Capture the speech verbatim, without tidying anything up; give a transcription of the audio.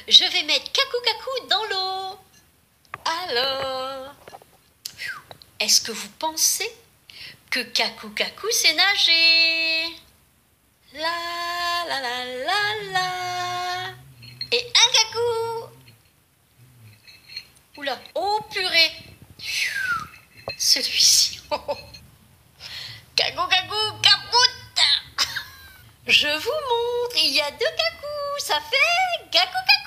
je vais mettre Kakou Kakou dans l'eau. Alors, est-ce que vous pensez que Kakou Kakou sait nager? La la la la la. Et un Kakou. Oula, oh purée. Celui-ci. Kakou Kakou capoute. Je vous montre, il y a deux Kakou, ça fait Kakou Kakou.